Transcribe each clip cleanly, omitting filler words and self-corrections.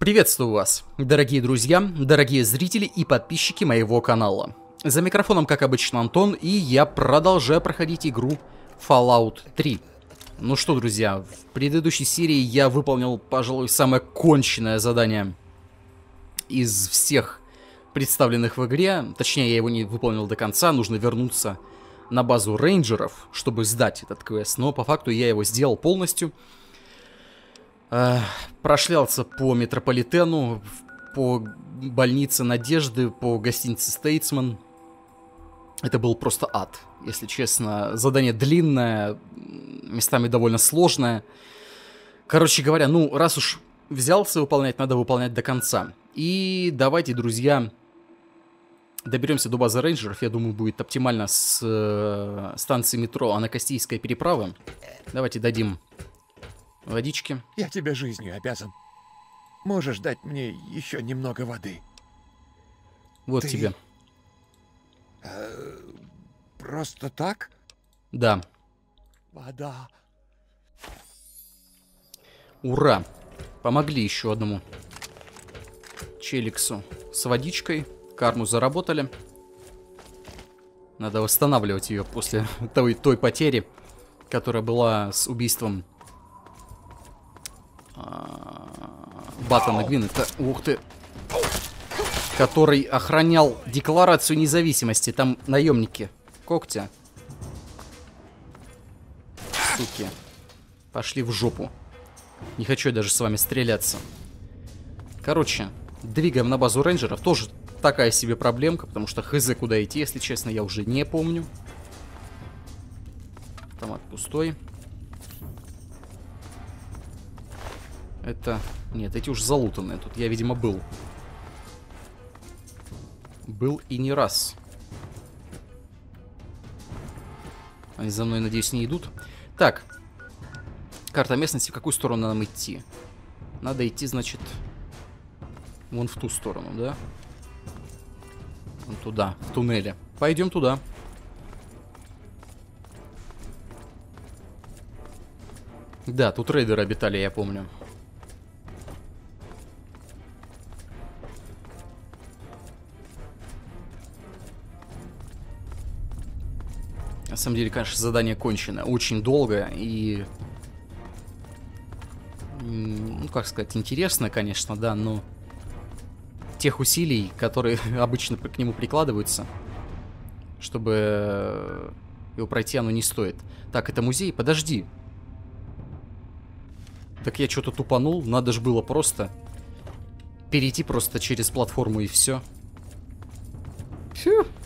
Приветствую вас, дорогие друзья, дорогие зрители и подписчики моего канала. За микрофоном, как обычно, Антон, и я продолжаю проходить игру Fallout 3. Ну что, друзья, в предыдущей серии я выполнил, пожалуй, самое конченное задание из всех представленных в игре. Точнее, я его не выполнил до конца, нужно вернуться на базу рейнджеров, чтобы сдать этот квест. Но по факту я его сделал полностью. Прошлялся по метрополитену, по больнице Надежды, по гостинице Стейтсман. Это был просто ад, если честно. Задание длинное, местами довольно сложное. Короче говоря, ну, раз уж взялся выполнять, надо выполнять до конца. И давайте, друзья, доберемся до базы рейнджеров. Я думаю, будет оптимально с станции метро Анакостийская переправа. Давайте дадим водички. Я тебе жизнью обязан. Можешь дать мне еще немного воды? Вот Ты... тебе. Просто так? Да. Вода. Ура! Помогли еще одному челиксу с водичкой. Карму заработали. Надо восстанавливать ее после той потери, которая была с убийством Баттона Гвиннета. Ух ты. Который охранял Декларацию независимости. Там наемники. Когтя. Суки. Пошли в жопу. Не хочу я даже с вами стреляться. Короче, двигаем на базу рейнджеров. Тоже такая себе проблемка, потому что хз куда идти, если честно, я уже не помню. Автомат пустой. Это... Нет, эти уж залутанные. Тут я, видимо, был. Был и не раз. Они за мной, надеюсь, не идут. Так. Карта местности. В какую сторону нам идти? Надо идти, значит, вон в ту сторону, да? Вон туда, в туннеле. Пойдем туда. Да, тут рейдеры обитали, я помню. На самом деле, конечно, задание конченое. Очень долго и... Ну, как сказать, интересно, конечно, да, но... Тех усилий, которые обычно к нему прикладываются, чтобы его пройти, оно не стоит. Так, это музей? Подожди. Так я что-то тупанул. Надо же было просто перейти просто через платформу и все. Фью.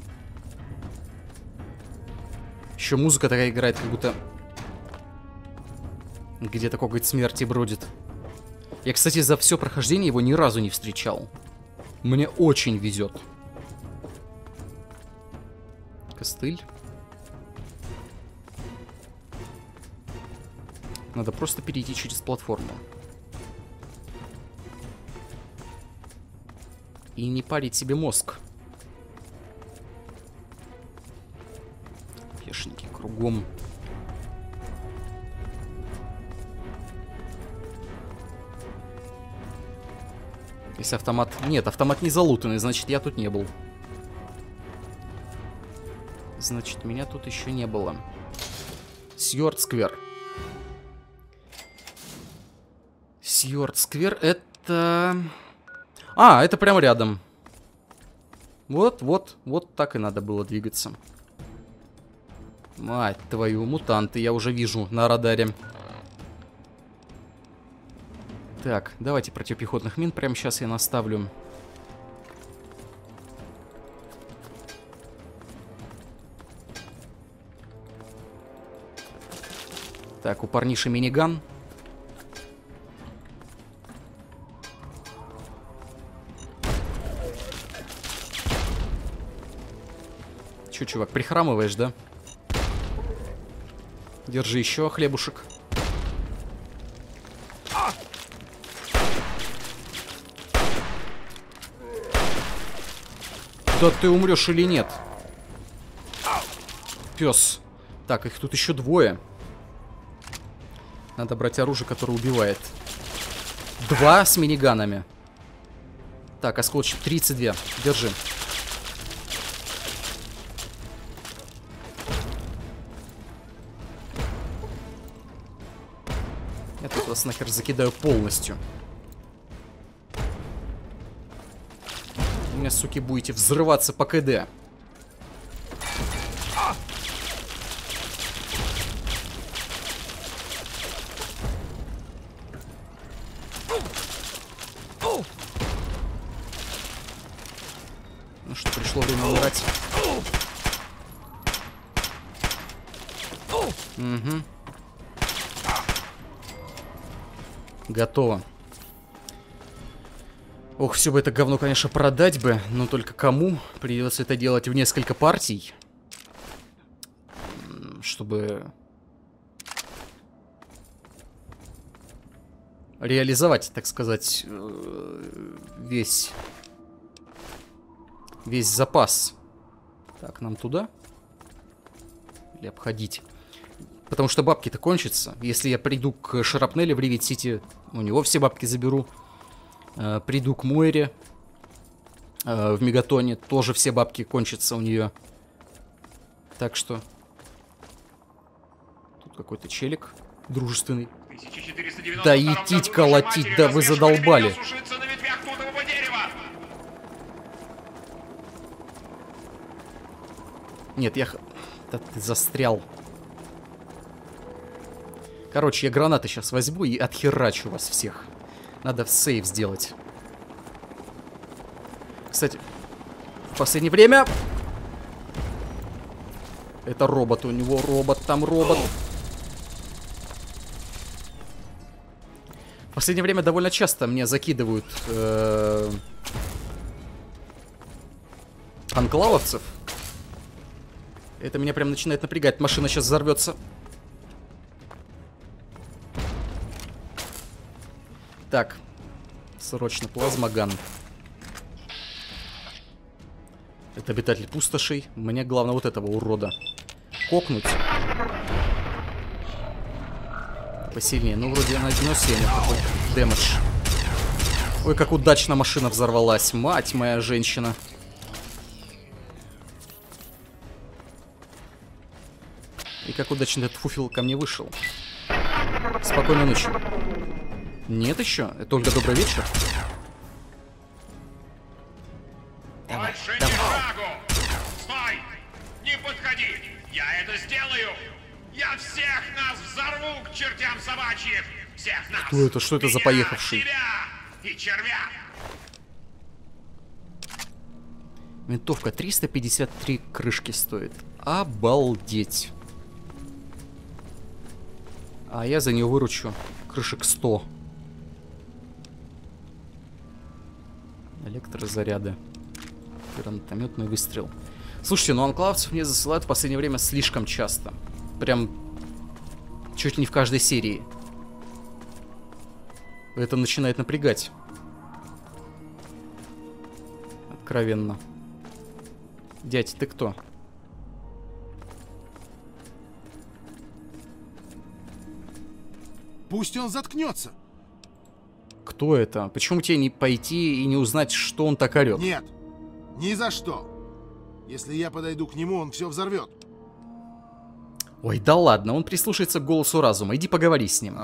Еще музыка такая играет, как будто где-то коготь смерти бродит. Я, кстати, за все прохождение его ни разу не встречал. Мне очень везет. Костыль. Надо просто перейти через платформу. И не парить себе мозг. Пешники кругом. Если автомат... Нет, автомат не залутанный, значит, я тут не был. Значит, меня тут еще не было. Сьюарт-сквер. Сьюарт-сквер это... А, это прямо рядом. Вот так и надо было двигаться. Мать твою, мутанты, я уже вижу на радаре. Так, давайте противопехотных мин прямо сейчас я наставлю. Так, у парниши миниган. Че, чувак, прихрамываешь, да? Держи еще хлебушек. Да ты умрешь или нет? Пес. Так, их тут еще двое. Надо брать оружие, которое убивает. 2 с миниганами. Так, осколочек 32. Держи. Я тут вас нахер закидаю полностью. У меня, суки, будете взрываться по КД. Ну что, пришло время умирать. Угу. Готово. Ох, все бы это говно, конечно, продать бы, но только кому? Придется это делать в несколько партий, чтобы реализовать, так сказать, весь запас. Так, нам туда? Или обходить? Потому что бабки-то кончатся. Если я приду к Шрапнели в Ривет-Сити, у него все бабки заберу. Приду к Мойре в Мегатоне, тоже все бабки кончатся у нее. Так что... Тут какой-то челик дружественный. Да идтить колотить, да вы задолбали. Нет, я... Да ты застрял. Короче, я гранаты сейчас возьму и отхерачу вас всех. Надо сейв сделать. Кстати, в последнее время... Это робот, у него робот, там робот. В последнее время довольно часто мне закидывают анклавовцев. Это меня прям начинает напрягать. Машина сейчас взорвется. Так. Срочно плазмоган. Это обитатель пустошей. Мне главное вот этого урода кокнуть. Посильнее. Ну, вроде я нанес ему такой дэмэдж. Ой, как удачно машина взорвалась. Мать моя женщина. И как удачно этот фуфел ко мне вышел. Спокойной ночи. Нет еще? Это только добрый вечер. Давай, давай. Стой! Не подходи! Я это сделаю! Я всех нас взорву к чертям собачьих! Всех нас! Кто это? Что это за поехавший? Тебя и червя! Винтовка 353 крышки стоит. Обалдеть. А я за нее выручу крышек 100. Электрозаряды. Гранатометный выстрел. Слушайте, ну анклавцев мне засылают в последнее время слишком часто. Прям чуть ли не в каждой серии. Это начинает напрягать. Откровенно. Дядь, ты кто? Пусть он заткнется. Кто это? Почему тебе не пойти и не узнать, что он так орет? Нет, ни за что. Если я подойду к нему, он все взорвет. Ой, да ладно, он прислушается к голосу разума. Иди поговори с ним.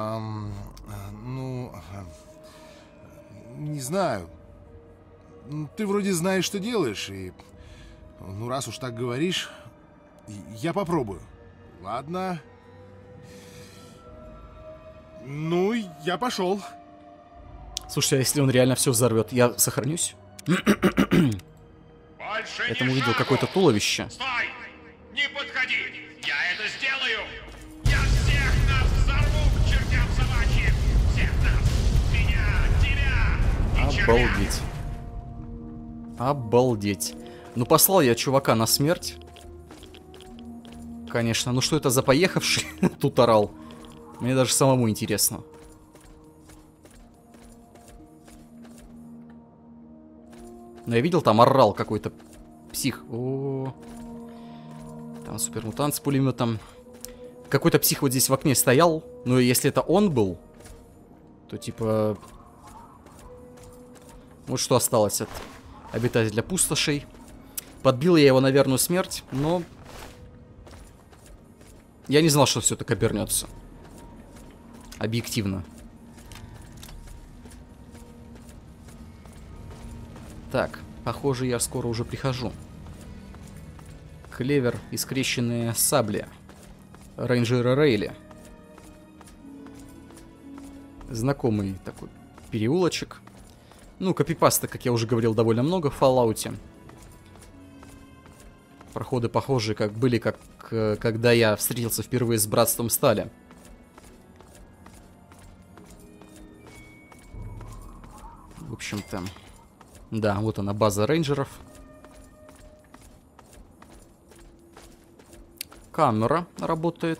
Не знаю. Ты вроде знаешь, что делаешь, и... Ну, раз уж так говоришь, я попробую. Ладно. Ну, я пошел. Слушайте, а если он реально все взорвет, я сохранюсь? Я там увидел какое-то туловище. Стой! Не подходи! Я это сделаю! Я всех нас взорву к чертям собачьим! Всех нас! Меня, тебя и червя! Обалдеть. Обалдеть. Ну, послал я чувака на смерть. Конечно. Ну, что это за поехавший тут орал? Мне даже самому интересно. Но я видел, там орал какой-то псих. О, там супермутант с пулеметом. Какой-то псих вот здесь в окне стоял. Но если это он был, то типа Вот что осталось от обитателя пустошей. Подбил я его на верную смерть, но... Я не знал, что все так обернется. Объективно. Так, похоже, я скоро уже прихожу. Клевер и скрещенные сабли. Рейнджеры Рейли. Знакомый такой переулочек. Ну, копипаста, как я уже говорил, довольно много в Fallout. Проходы похожие, как были, как когда я встретился впервые с Братством Стали. В общем-то, да, вот она, база рейнджеров. Камера работает.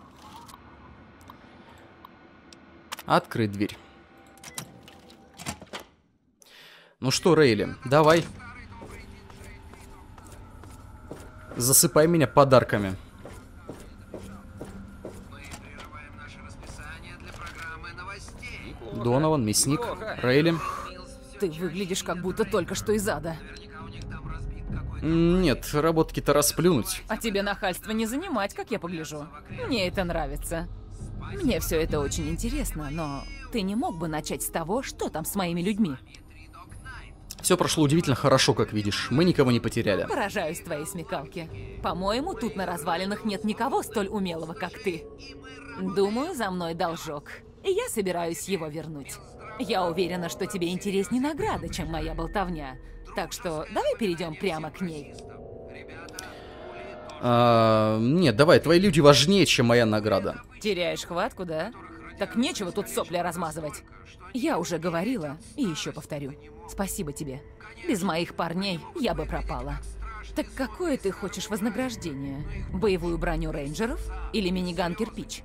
Открыть дверь. Ну что, Рейли, давай. Засыпай меня подарками. Донован, мясник, Рейли. Ты выглядишь, как будто только что из ада. Нет, работки-то расплюнуть. А тебе нахальство не занимать, как я погляжу. Мне это нравится. Мне все это очень интересно, но ты не мог бы начать с того, что там с моими людьми? Все прошло удивительно хорошо, как видишь. Мы никого не потеряли. Поражаюсь твоей смекалке. По-моему, тут на развалинах нет никого столь умелого, как ты. Думаю, за мной должок. И я собираюсь его вернуть. Я уверена, что тебе интереснее награда, чем моя болтовня. Так что давай перейдем прямо к ней. Нет, давай, твои люди важнее, чем моя награда. Теряешь хватку, да? Так нечего тут сопли размазывать. Я уже говорила, и еще повторю. Спасибо тебе. Без моих парней я бы пропала. Так какое ты хочешь вознаграждение? Боевую броню рейнджеров или миниган-кирпич?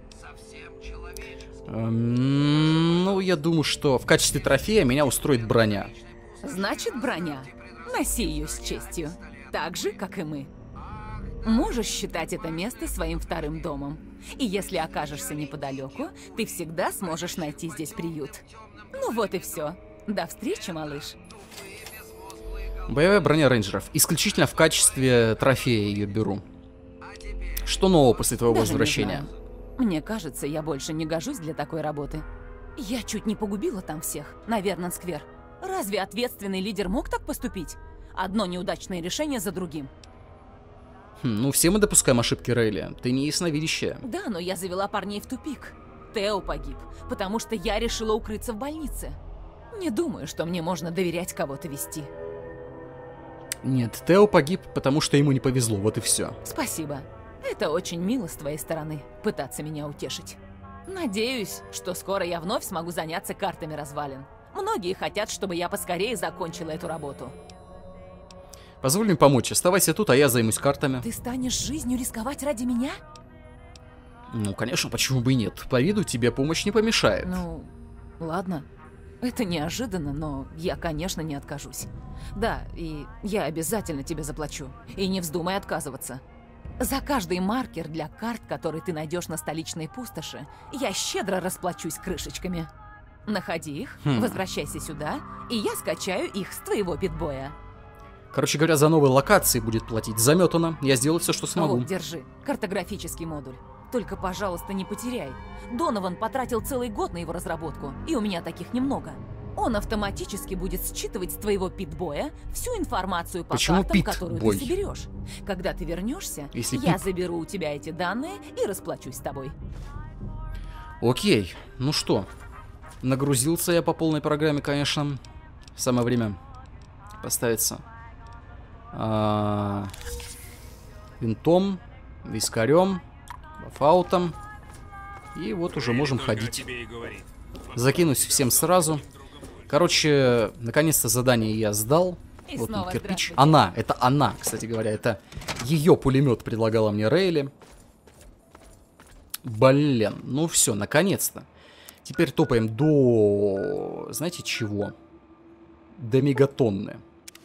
Ну, я думаю, что в качестве трофея меня устроит броня. Значит, броня. Носи ее с честью. Так же, как и мы. Можешь считать это место своим вторым домом. И если окажешься неподалеку, ты всегда сможешь найти здесь приют. Ну вот и все. До встречи, малыш. Боевая броня рейнджеров. Исключительно в качестве трофея ее беру. Что нового после твоего Даже возвращения? не знаю. Мне кажется, я больше не гожусь для такой работы. Я чуть не погубила там всех, на Вернон-сквер. Разве ответственный лидер мог так поступить? Одно неудачное решение за другим. Ну, все мы допускаем ошибки, Рейли. Ты не ясновидящая. Да, но я завела парней в тупик. Тео погиб, потому что я решила укрыться в больнице. Не думаю, что мне можно доверять кого-то вести. Нет, Тео погиб, потому что ему не повезло, вот и все. Спасибо. Это очень мило с твоей стороны, пытаться меня утешить. Надеюсь, что скоро я вновь смогу заняться картами развалин. Многие хотят, чтобы я поскорее закончила эту работу. Позволь мне помочь, оставайся тут, а я займусь картами. Ты станешь жизнью рисковать ради меня? Ну, конечно, почему бы и нет. По виду тебе помощь не помешает. Ну, ладно. Это неожиданно, но я, конечно, не откажусь. Да, и я обязательно тебе заплачу. И не вздумай отказываться. За каждый маркер для карт, который ты найдешь на столичной пустоши, я щедро расплачусь крышечками. Находи их, возвращайся сюда, и я скачаю их с твоего питбоя. Короче говоря, за новые локации будет платить заметано. Я сделаю все, что смогу. Вот, держи. Картографический модуль. Только, пожалуйста, не потеряй. Донован потратил целый год на его разработку, и у меня таких немного. Он автоматически будет считывать с твоего питбоя всю информацию по картам, которую ты соберешь. Когда ты вернешься, я заберу у тебя эти данные и расплачусь с тобой. Окей, ну что, нагрузился я по полной программе, конечно. Самое время поставиться винтом, вискарем, бафаутом. И вот уже можем ходить. Закинусь всем сразу. Короче, наконец-то задание я сдал. И вот он, кирпич. это она, кстати говоря. Это ее пулемет предлагала мне Рейли. Блин, ну все, наконец-то. Теперь топаем до... Знаете чего? До мегатонны.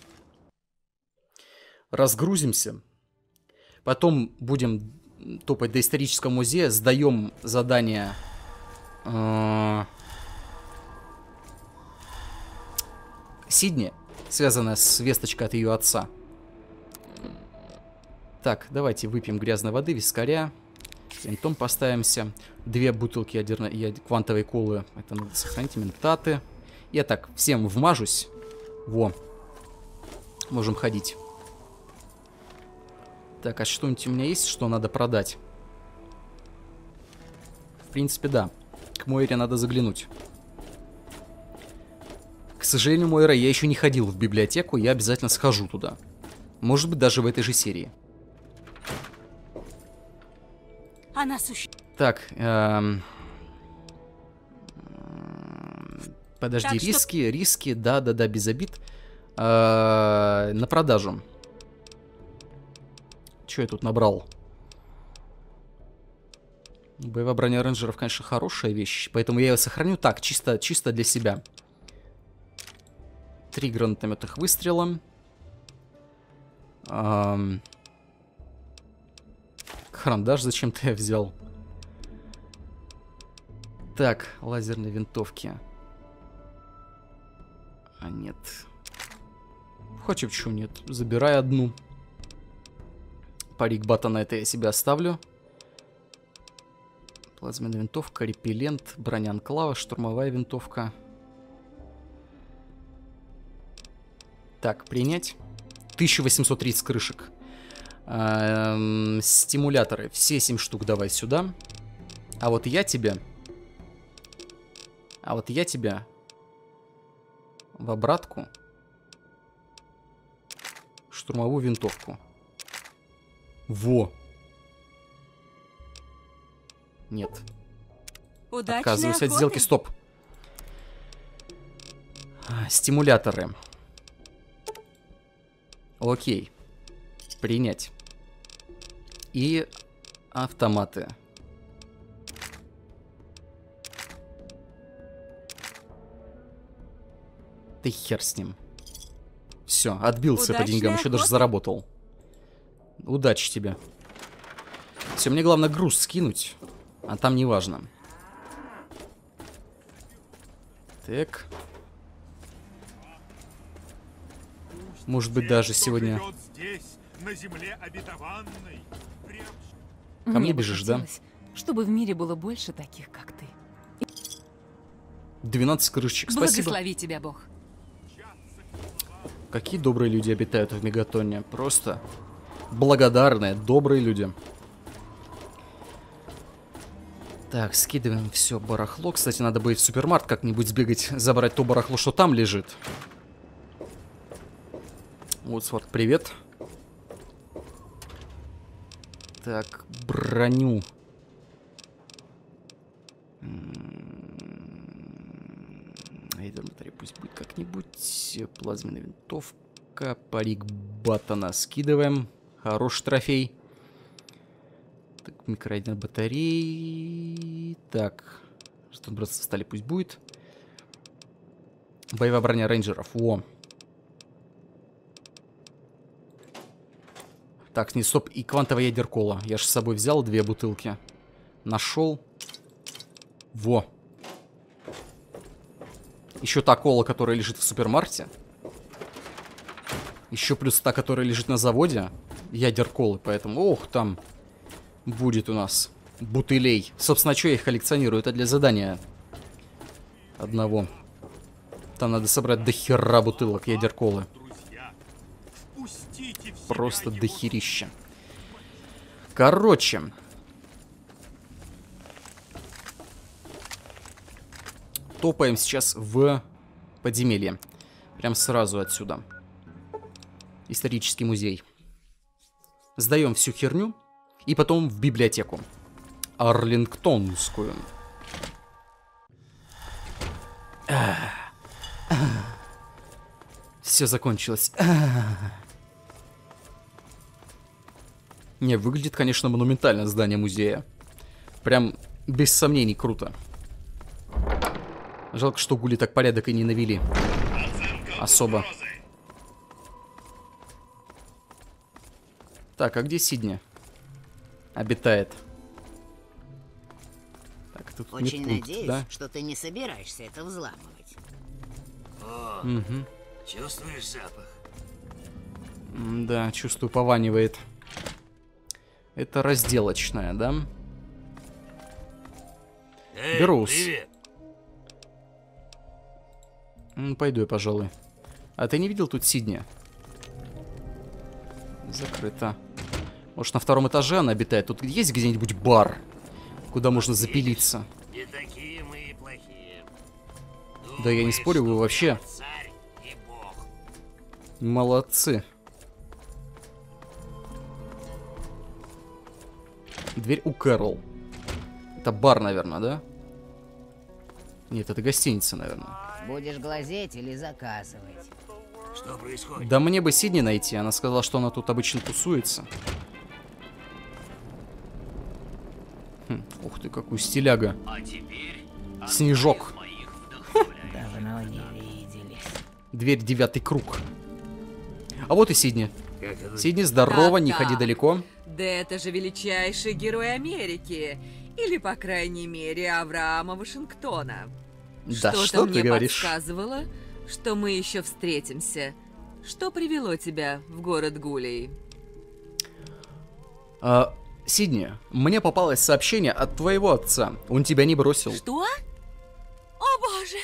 Разгрузимся. Потом будем топать до исторического музея. Сдаем задание... Сидни, связанная с весточкой от ее отца. Так, давайте выпьем грязной воды, вискаря. Винтом поставимся. 2 бутылки квантовой колы. Это надо сохранить. Ментаты. Я так всем вмажусь. Во. Можем ходить. Так, а что-нибудь у меня есть, что надо продать? В принципе, да. К Мойре надо заглянуть. К сожалению, Мойра, я еще не ходил в библиотеку. Я обязательно схожу туда. Может быть, даже в этой же серии. Она Так, подожди, Так, риски, да, без обид. На продажу. Что я тут набрал? Боевая броня рейнджеров, конечно, хорошая вещь, поэтому я ее сохраню так, чисто для себя. 3 гранатометных выстрела. Карандаш зачем-то я взял. Так, лазерные винтовки. А нет. Хочешь, почему нет? Забирай одну. Парик Баттона это я себе оставлю. Плазменная винтовка, репеллент, броня Анклава, штурмовая винтовка. Так, принять. 1830 крышек. Стимуляторы. Все 7 штук давай сюда. А вот я тебя в обратку. Штурмовую винтовку. Во. Нет. Отказываюсь от сделки. Стоп. Стимуляторы. Окей. Принять. И автоматы. Ты хер с ним. Все, отбился по деньгам, еще даже заработал. Удачи тебе. Все, мне главное груз скинуть, а там не важно. Так. Может быть, даже сегодня... На земле обетованной. Ко мне бежишь, да? Чтобы в мире было больше таких, как ты. 12 крышечек, спасибо. Благослови тебя, Бог. Какие добрые люди обитают в Мегатоне. Просто благодарные, добрые люди. Так, скидываем все барахло. Кстати, надо будет в супермаркет как-нибудь сбегать, забрать то барахло, что там лежит. Вот, Сварк, привет. Так, броню. Батарея пусть будет как-нибудь. Плазменная винтовка. Парик Баттона скидываем. Хороший трофей. Так, микроядерные батареи. Так. Что браться в стали пусть будет. Боевая броня рейнджеров. Во. Так, не, стоп. И квантовая ядеркола. Я же с собой взял 2 бутылки. Нашел. Во. Еще та кола, которая лежит в супермаркете. Еще плюс та, которая лежит на заводе. Ядерколы, поэтому... Ох, там будет у нас бутылей. Собственно, что я их коллекционирую? Это для задания одного. Там надо собрать дохера бутылок ядерколы. Просто дохерища. Короче... Топаем сейчас в подземелье. Прям сразу отсюда. Исторический музей. Сдаем всю херню. И потом в библиотеку. Арлингтонскую. Все закончилось. Не, выглядит, конечно, монументально здание музея. Прям без сомнений круто. Жалко, что гули так порядок и не навели. Особо. Так, а где Сидни? Обитает. Так, тут Очень медпункт, надеюсь, да? что ты не собираешься это взламывать. Угу. Чувствуешь запах? Да, чувствую, пованивает. Это разделочная, да? Эй, Берусь. привет. Пойду я, пожалуй. А ты не видел тут Сидни? Закрыто. Может, на втором этаже она обитает? Тут есть где-нибудь бар, куда можно запилиться? Не такие мы и плохие. Да я не спорю, вы вообще Царь и бог. молодцы. Дверь у Кэрол. Это бар, наверное, да? Нет, это гостиница, наверное. Будешь глазеть или заказывать? Что происходит? Да мне бы Сидни найти. Она сказала, что она тут обычно тусуется. Ух ты, какой стиляга. А теперь Снежок. моих вдохновляет. Давно не виделись. Дверь 9 круг. А вот и Сидни. Как это? Сидни, здорово, не Да-да. ходи далеко. Да это же величайший герой Америки. Или, по крайней мере, Авраама Вашингтона. Да Что-то что мне ты говоришь? подсказывало, что мы еще встретимся. Что привело тебя в город Гулей? Сидни, мне попалось сообщение от твоего отца. Он тебя не бросил. Что? О боже!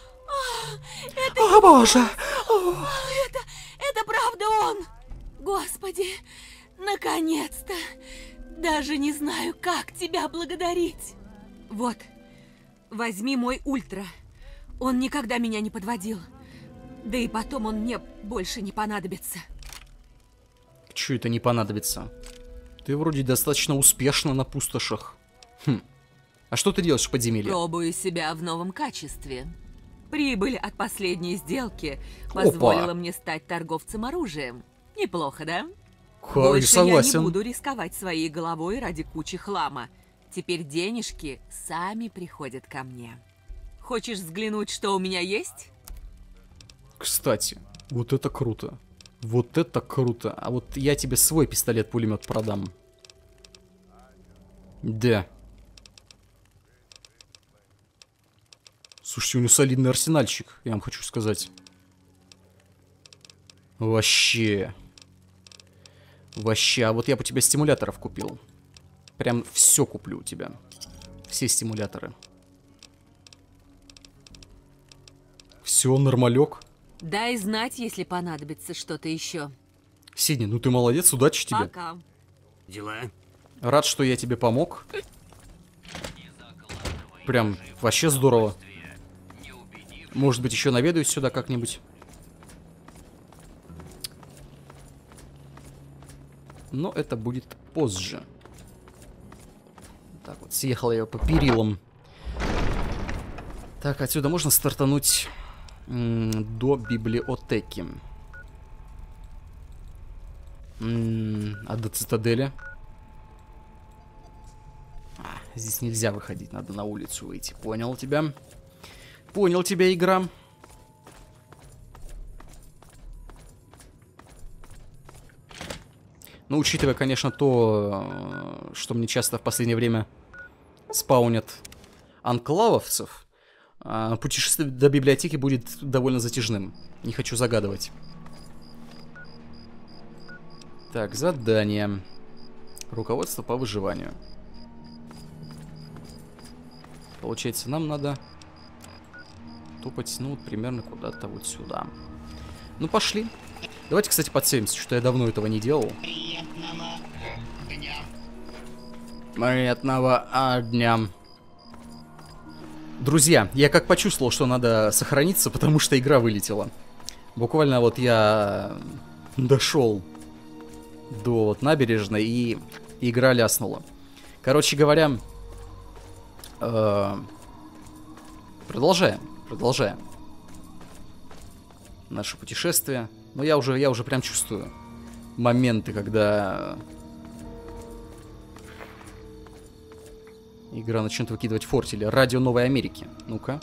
О боже! Это правда он! Господи, наконец-то! Даже не знаю, как тебя благодарить. Вот, возьми мой ультра. Он никогда меня не подводил. Да и потом он мне больше не понадобится. Чё это не понадобится? Ты вроде достаточно успешна на пустошах. А что ты делаешь в подземелье? Пробую себя в новом качестве. Прибыль от последней сделки позволила мне стать торговцем оружием. Неплохо, да? Больше Согласен. я не буду рисковать своей головой ради кучи хлама. Теперь денежки сами приходят ко мне. Хочешь взглянуть, что у меня есть? Кстати, вот это круто. Вот это круто. А вот я тебе свой пистолет-пулемет продам. Да. Слушайте, у него солидный арсенальчик, я вам хочу сказать. Вообще. Вообще. А вот я бы у тебя стимуляторов купил. Прям все куплю у тебя. Все стимуляторы. Все, нормалек. Дай знать, если понадобится что-то еще. Сидни, ну ты молодец, удачи тебе. Пока. Дела? Рад, что я тебе помог. Прям вообще здорово. Может быть, еще наведаюсь сюда как-нибудь. Но это будет позже. Так вот, съехал я по перилам. Так, отсюда можно стартануть до библиотеки. А до цитадели? Здесь нельзя выходить, надо на улицу выйти. Понял тебя. Понял тебя, игра. Ну, учитывая, конечно, то, что мне часто в последнее время спаунят анклавовцев, путешествие до библиотеки будет довольно затяжным. Не хочу загадывать. Так, задание. Руководство по выживанию. Получается, нам надо топать, ну, вот примерно куда-то вот сюда. Ну, пошли. Давайте, кстати, подселимся, что я давно этого не делал. Приятного дня. Друзья, я как почувствовал, что надо сохраниться, потому что игра вылетела. Буквально вот я дошел до вот набережной, и игра ляснула. Короче говоря, продолжаем наше путешествие. Но я уже прям чувствую моменты, когда игра начнет выкидывать фортили. Радио Новой Америки. Ну-ка.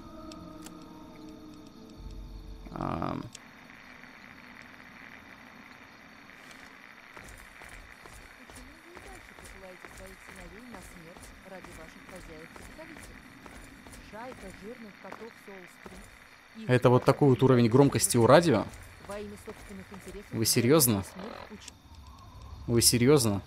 Это вот такой вот уровень громкости у радио. Вы серьезно? Вы серьезно?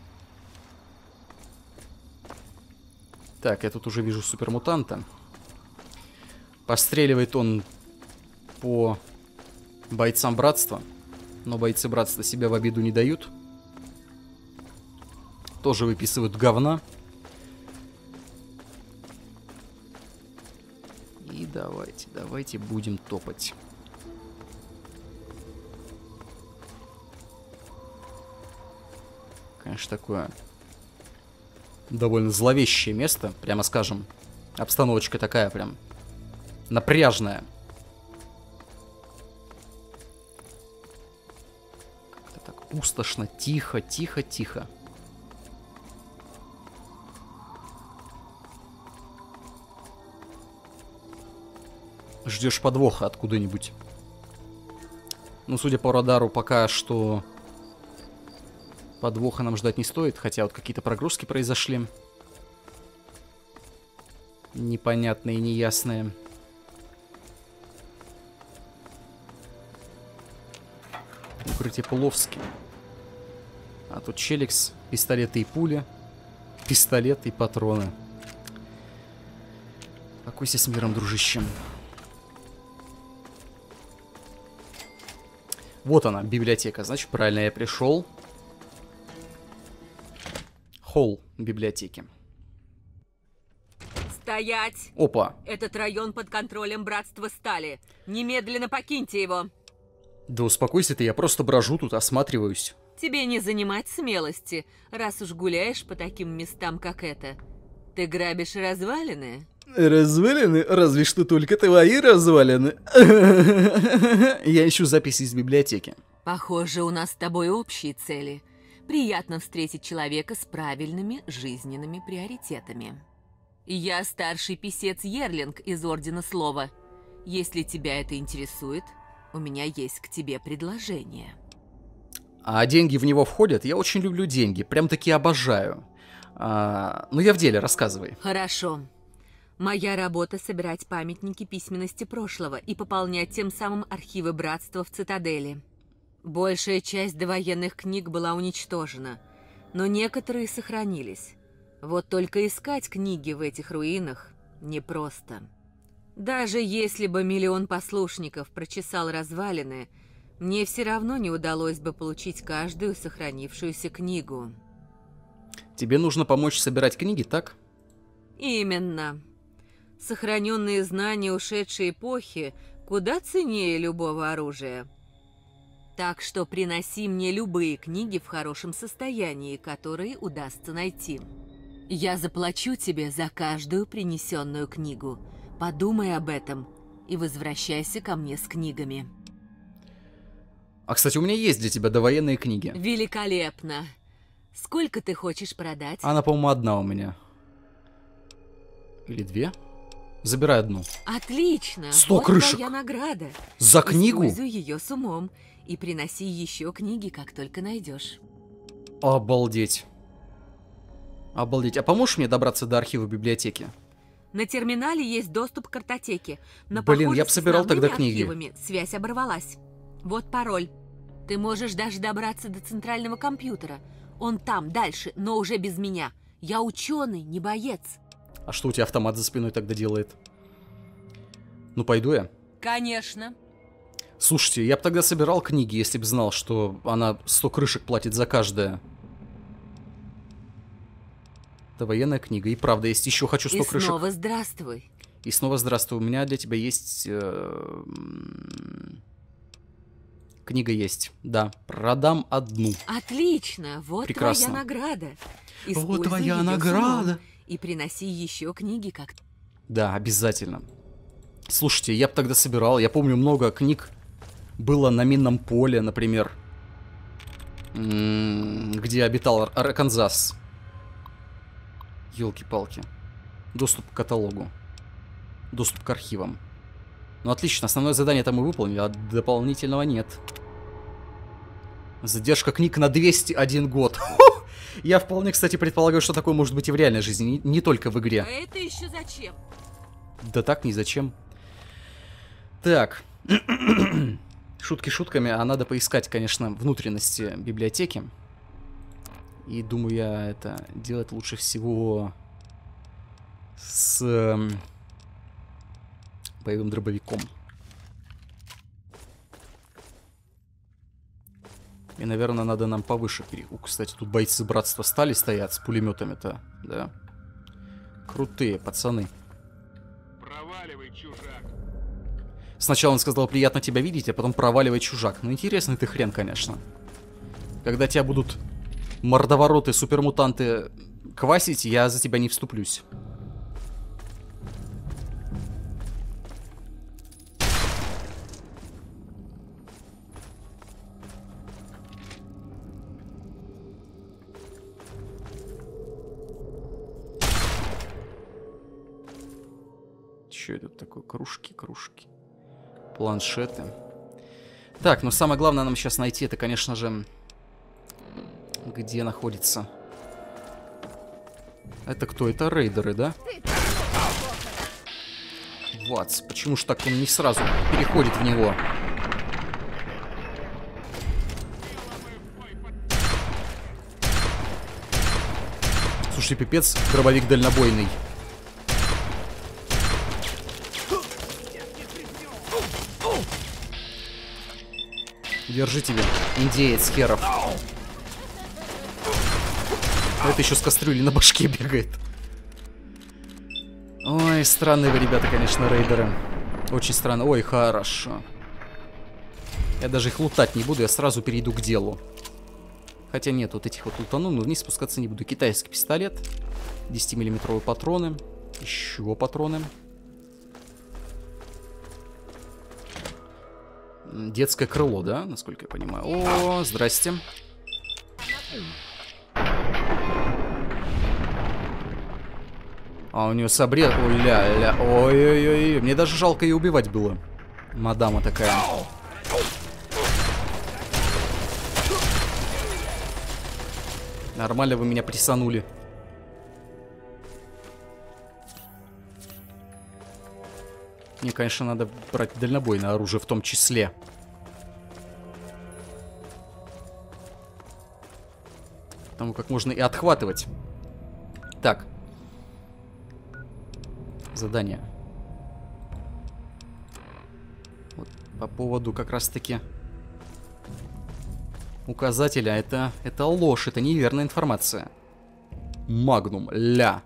Так, я тут уже вижу супермутанта. Постреливает он по бойцам братства. Но бойцы братства себя в обиду не дают. Тоже выписывают говна. И давайте будем топать. Конечно, такое довольно зловещее место, прямо скажем. Обстановочка такая прям напряжная. Как-то так пустошно, тихо. Ждешь подвоха откуда-нибудь. Ну, судя по радару, пока что подвоха нам ждать не стоит, хотя вот какие-то прогрузки произошли. Непонятные, неясные. Укрытие Пуловски. А тут Челикс, пистолеты и пули. Пистолеты и патроны. Покойся с миром, дружище. Вот она, библиотека. Значит, правильно я пришел. Холл библиотеки. Стоять! Опа. Этот район под контролем Братства Стали. Немедленно покиньте его. Да успокойся ты, я просто брожу тут, осматриваюсь. Тебе не занимать смелости, раз уж гуляешь по таким местам, как это. Ты грабишь развалины? Развалины? Разве что только твои развалины. Я ищу записи из библиотеки. Похоже, у нас с тобой общие цели. Приятно встретить человека с правильными жизненными приоритетами. Я старший писец Ерлинг из Ордена Слова. Если тебя это интересует, у меня есть к тебе предложение. А деньги в него входят? Я очень люблю деньги, прям-таки обожаю. Ну я в деле, рассказывай. Хорошо. Моя работа — собирать памятники письменности прошлого и пополнять тем самым архивы Братства в Цитадели. Большая часть довоенных книг была уничтожена, но некоторые сохранились. Вот только искать книги в этих руинах непросто. Даже если бы 1 000 000 послушников прочесал развалины, мне все равно не удалось бы получить каждую сохранившуюся книгу. Тебе нужно помочь собирать книги, так? Именно. Сохраненные знания ушедшей эпохи куда ценнее любого оружия. Так что приноси мне любые книги в хорошем состоянии, которые удастся найти. Я заплачу тебе за каждую принесенную книгу. Подумай об этом и возвращайся ко мне с книгами. А, кстати, у меня есть для тебя довоенные книги. Великолепно. Сколько ты хочешь продать? Она, по-моему, одна у меня. Или 2? Забирай одну. Отлично. 100 вот крышек. Твоя награда. За книгу? Используй ее с умом и приноси еще книги, как только найдешь. Обалдеть. Обалдеть. А поможешь мне добраться до архива библиотеки? На терминале есть доступ к картотеке. Но, блин, похоже, я бы собирал с тогда основными книги. архивами связь оборвалась. Вот пароль. Ты можешь даже добраться до центрального компьютера. Он там, дальше, но уже без меня. Я ученый, не боец. А что у тебя автомат за спиной тогда делает? Ну, пойду я. Конечно. Слушайте, я бы тогда собирал книги, если бы знал, что она 100 крышек платит за каждое. Это военная книга. И правда, есть еще хочу 100 крышек. И снова здравствуй. И снова здравствуй. У меня для тебя есть... Книга есть. Да, продам одну. Отлично. Вот прекрасно. Твоя награда. Вот Используй твоя её награда. с умом и приноси еще книги, как... Да, обязательно. Слушайте, я бы тогда собирал. Я помню, много книг было на минном поле, например. Где обитал Арканзас. Ёлки-палки. Доступ к каталогу. Доступ к архивам. Ну отлично, основное задание там мы выполнили, а дополнительного нет. Задержка книг на 201 год. Я вполне, кстати, предполагаю, что такое может быть и в реальной жизни, не только в игре. А это еще зачем? Да так, ни зачем. Так. Шутки шутками, а надо поискать, конечно, внутренности библиотеки. И думаю, я это делать лучше всего с боевым дробовиком. И, наверное, надо нам повыше перейти. Кстати, тут бойцы братства стали стоят с пулеметами-то, да? Крутые пацаны. Проваливай, чужак. Сначала он сказал, приятно тебя видеть, а потом проваливай, чужак. Ну, интересный ты хрен, конечно. Когда тебя будут мордовороты, супермутанты квасить, я за тебя не вступлюсь. Что это такое? Кружки. Планшеты. Так, но самое главное нам сейчас найти, это, конечно же, где находится. Это кто? Это рейдеры, да? Ватс, почему ж так он не сразу переходит в него? Слушай, пипец, дробовик дальнобойный. Держи тебе, индеец херов. Это еще с кастрюлей на башке бегает. Ой, странные вы, ребята, конечно, рейдеры. Очень странно. Ой, хорошо. Я даже их лутать не буду, я сразу перейду к делу. Хотя нет, вот этих вот лутану, но вниз спускаться не буду. Китайский пистолет. 10-миллиметровые патроны. Еще патроны. Детское крыло, да, насколько я понимаю. О, здрасте. А у нее сабрез... Ой-ля-ля. Ой-ой-ой. Мне даже жалко ее убивать было. Мадама такая. Нормально вы меня прессанули. Мне, конечно, надо брать дальнобойное оружие в том числе. Потому как можно и отхватывать. Так. Задание. Вот по поводу как раз-таки указателя. Это ложь, это неверная информация. Магнум, ля.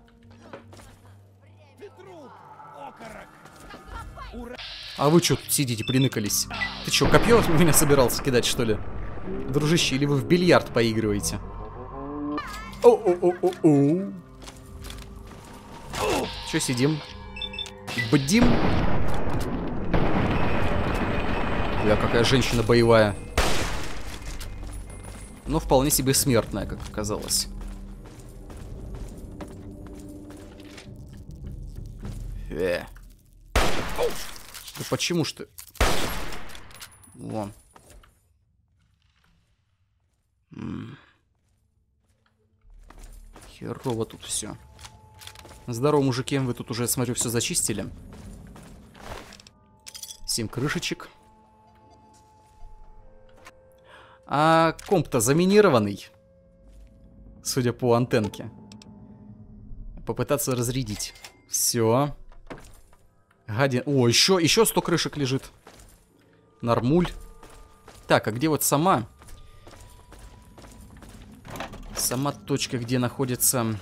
А вы что тут сидите, приныкались? Ты что, копье в меня собирался кидать, что ли? Дружище, или вы в бильярд поигрываете? О-о-о-о-о. Че сидим? Бдим? Бля, какая женщина боевая. Но вполне себе смертная, как оказалось. Да почему ж ты? Вон. Херово тут все. Здорово, мужики, вы тут уже, смотрю, все зачистили. 7 крышечек. А комп-то заминированный. Судя по антенке. Попытаться разрядить. Все. Гадин. О, еще 100 крышек лежит. Нормуль. Так, а где вот сама точка, где находится...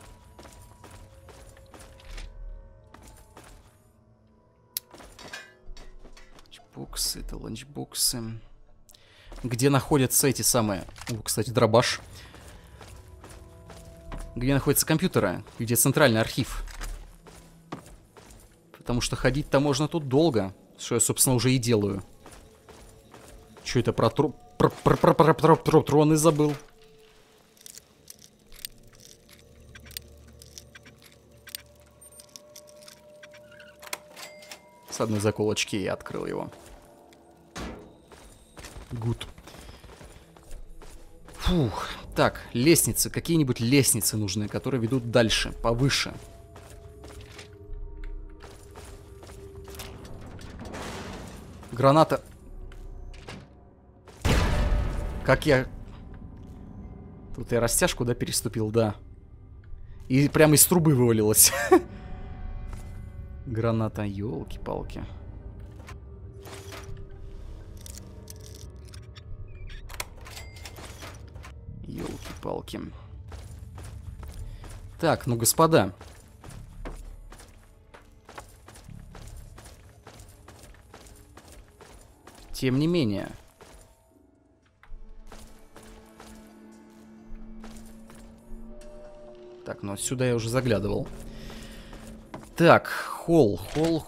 Ланчбоксы, это ланчбоксы. Где находятся эти самые... О, кстати, дробаш. Где находятся компьютеры, где центральный архив. Потому что ходить-то можно тут долго. Что я, собственно, уже и делаю. Что это про троны забыл? С одной заколочки я открыл его. Гуд. Фух. Так, лестницы. Какие-нибудь лестницы нужны, которые ведут дальше, повыше. Граната. Как я... Тут я растяжку, да, переступил, да. И прямо из трубы вывалилась. Граната, ёлки-палки. Ёлки-палки. Так, ну, господа. Тем не менее. Так, ну сюда я уже заглядывал. Так, холл.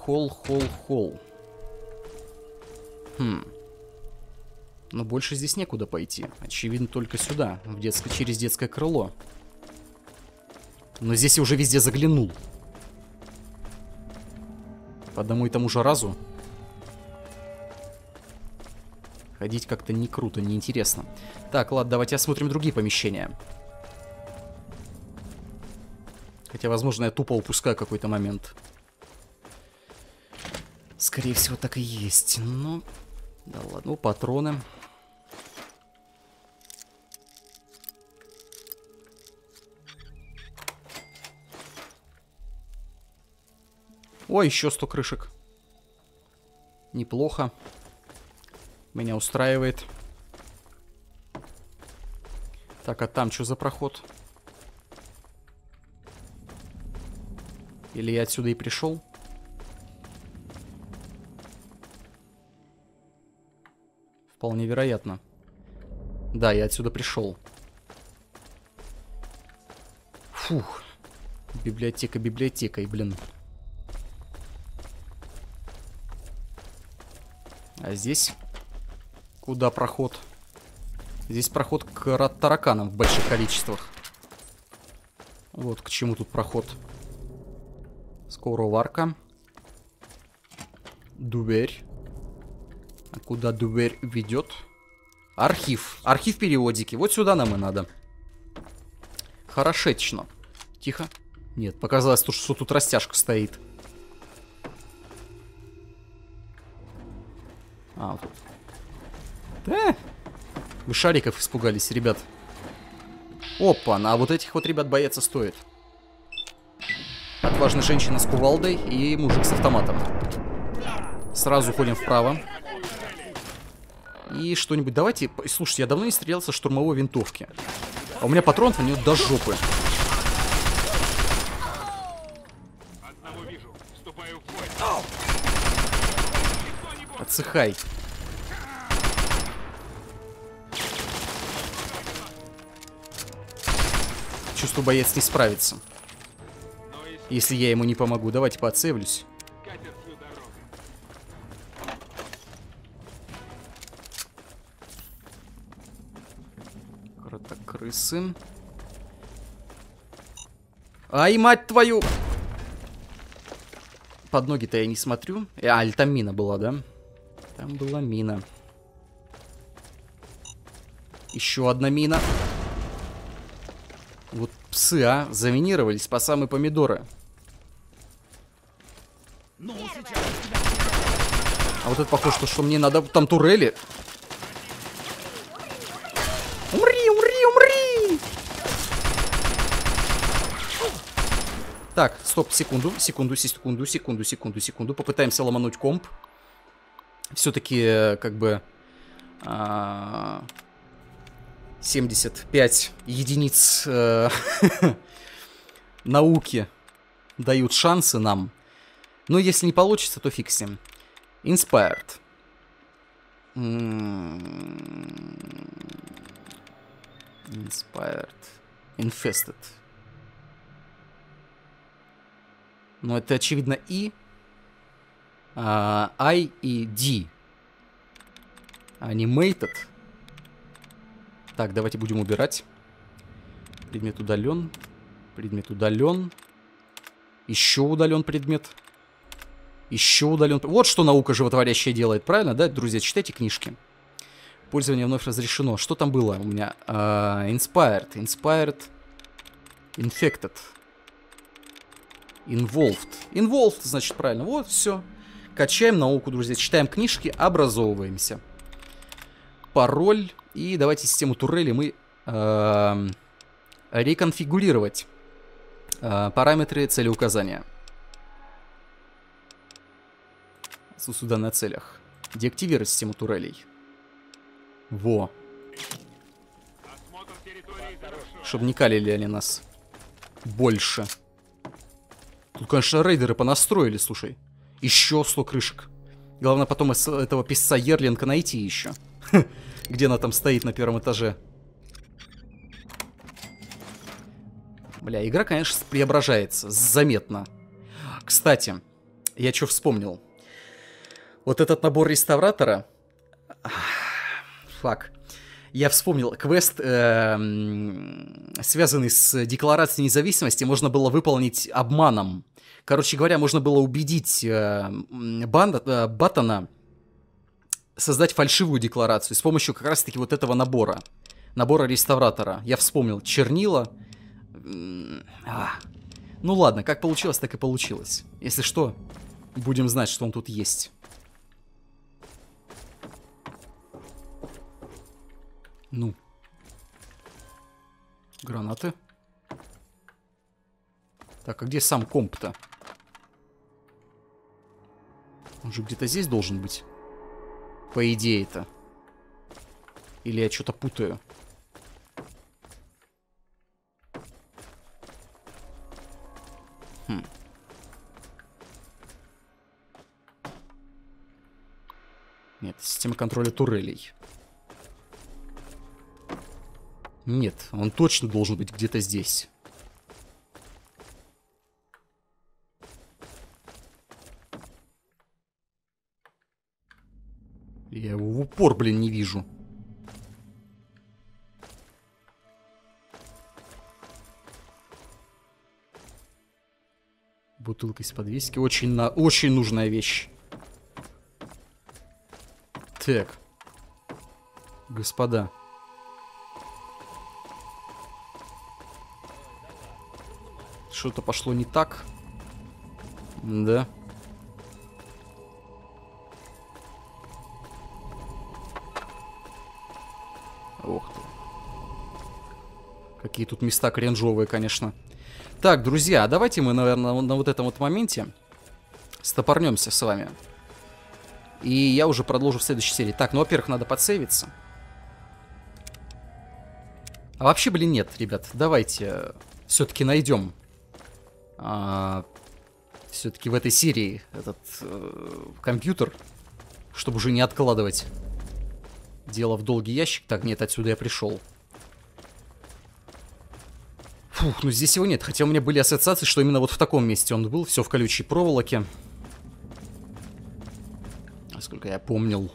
Но больше здесь некуда пойти. Очевидно, только сюда, через детское крыло. Но здесь я уже везде заглянул. По одному и тому же разу. Ходить как-то не круто, не интересно. Так, ладно, давайте осмотрим другие помещения. Хотя, возможно, я тупо упускаю какой-то момент. Скорее всего, так и есть. Ну, да ладно, ну, патроны. Ой, еще 100 крышек. Неплохо. Меня устраивает. Так, а там что за проход? Или я отсюда и пришел? Вполне вероятно. Да, я отсюда пришел. Фух. Библиотека библиотекой, блин. А здесь... Куда проход? Здесь проход к тараканам в больших количествах. Вот к чему тут проход. Скороварка. Дверь. А куда дверь ведет? Архив. Архив периодики. Вот сюда нам и надо. Хорошечно. Тихо. Нет, показалось, что тут растяжка стоит. А, вот тут. Да. Вы шариков испугались, ребят. Опа, а вот этих вот ребят бояться стоит. Отважная женщина с кувалдой и мужик с автоматом. Сразу ходим вправо. И что-нибудь давайте... Слушайте, я давно не стрелял со штурмовой винтовки. А у меня патронов на нее до жопы. Отсыхай. Чувствую, боец не справится. Если я ему не помогу. Давайте поотсевлюсь. Крысы. Ай, мать твою! Под ноги-то я не смотрю. А, или там мина была, да? Там была мина. Еще одна мина. Вот псы, а, заминировались по самые помидоры. А вот это похоже, что мне надо... Там турели. Умри, умри, умри! Так, стоп, секунду. Попытаемся ломануть комп. Все-таки, как бы... 75 единиц науки дают шансы нам. Но если не получится, то фиг с ним. Inspired. Inspired. Infested. Но это, очевидно, I и D. Animated. Так, давайте будем убирать. Предмет удален. Предмет удален. Еще удален предмет. Еще удален. Вот что наука животворящая делает, правильно, да, друзья? Читайте книжки. Пользование вновь разрешено. Что там было у меня? Inspired. Inspired. Infected. Involved. Involved, значит, правильно. Вот, все. Качаем науку, друзья. Читаем книжки, образовываемся. Пароль. И давайте систему турели мы реконфигурировать. Параметры целеуказания. Сюда на целях. Деактивировать систему турелей. Во. Чтобы не калили они нас больше. Тут, конечно, рейдеры понастроили, слушай. Еще 100 крышек. Главное потом этого писца Ерлинга найти еще. Где она там стоит на первом этаже. Бля, игра, конечно, преображается. Заметно. Кстати, я что вспомнил. Вот этот набор реставратора... Фак. Я вспомнил, квест, связанный с Декларацией независимости, можно было выполнить обманом. Короче говоря, можно было убедить Баттона создать фальшивую декларацию с помощью как раз-таки вот этого набора. Набора реставратора. Я вспомнил. Чернила. Ну ладно, как получилось, так и получилось. Если что, будем знать, что он тут есть. Ну. Гранаты. Так, а где сам комп-то? Он же где-то здесь должен быть. По идее-то. Или я что-то путаю? Нет, система контроля турелей. Нет, он точно должен быть где-то здесь. Я его в упор, блин, не вижу. Бутылка из подвески. Очень нужная вещь. Так. Господа. Что-то пошло не так. Да. Ох ты. Какие тут места кринжовые, конечно. Так, друзья, давайте мы, наверное, на вот этом вот моменте стопорнемся с вами. И я уже продолжу в следующей серии. Так, ну, во-первых, надо подсейвиться. А вообще, блин, нет, ребят. Давайте все-таки найдем все-таки в этой серии этот компьютер, чтобы уже не откладывать дело в долгий ящик. Так, нет, отсюда я пришел. Фух, ну здесь его нет. Хотя у меня были ассоциации, что именно вот в таком месте он был. Все в колючей проволоке. Насколько я помнил.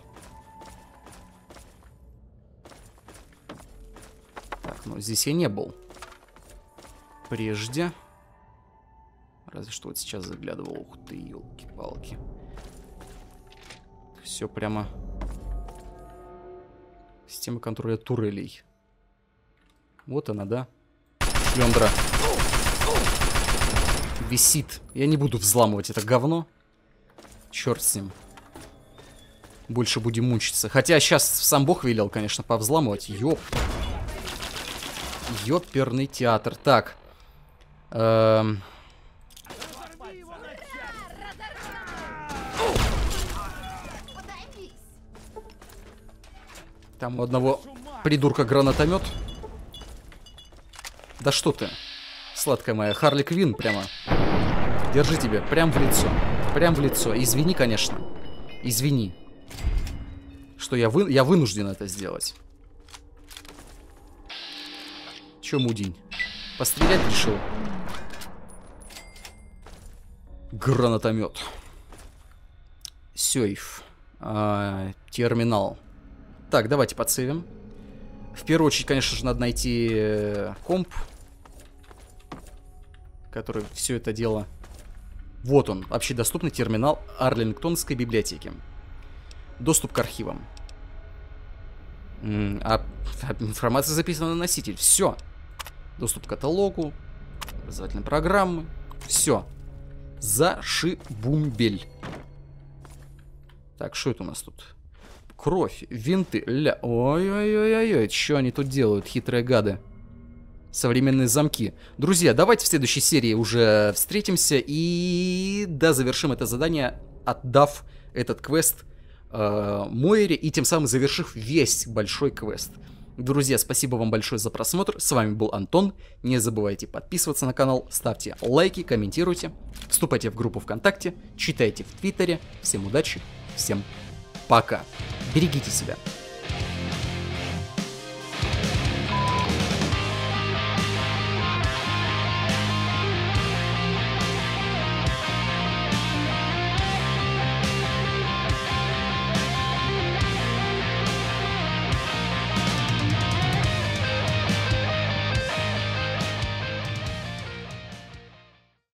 Так, ну здесь я не был. Прежде. Разве что вот сейчас заглядывал. Ух ты, елки-палки. Все прямо... Система контроля турелей. Вот она, да? Шлендра. Висит. Я не буду взламывать это говно. Черт с ним. Больше будем мучиться. Хотя сейчас сам Бог велел, конечно, повзламывать. Ёперный театр. Так. Там у одного придурка гранатомет. Да что ты, сладкая моя, Харли Квинн прямо. Держи тебе, прям в лицо. Прям в лицо. Извини, конечно. Извини. Что я вынужден это сделать. Чё, мудень? Пострелять решил? Гранатомет. Сейф. Терминал. Так, давайте подсейвим. В первую очередь, конечно же, надо найти комп, который все это дело... Вот он, общедоступный терминал Арлингтонской библиотеки. Доступ к архивам. Информация записана на носитель. Все. Доступ к каталогу, образовательные программы. Все. Зашибумбель. Так, что это у нас тут? Кровь, винты, ля... Ой-ой-ой-ой, что они тут делают, хитрые гады? Современные замки. Друзья, давайте в следующей серии уже встретимся и... Да, завершим это задание, отдав этот квест Мойре и тем самым завершив весь большой квест. Друзья, спасибо вам большое за просмотр. С вами был Антон. Не забывайте подписываться на канал, ставьте лайки, комментируйте, вступайте в группу ВКонтакте, читайте в Твиттере. Всем удачи, всем пока. Берегите себя.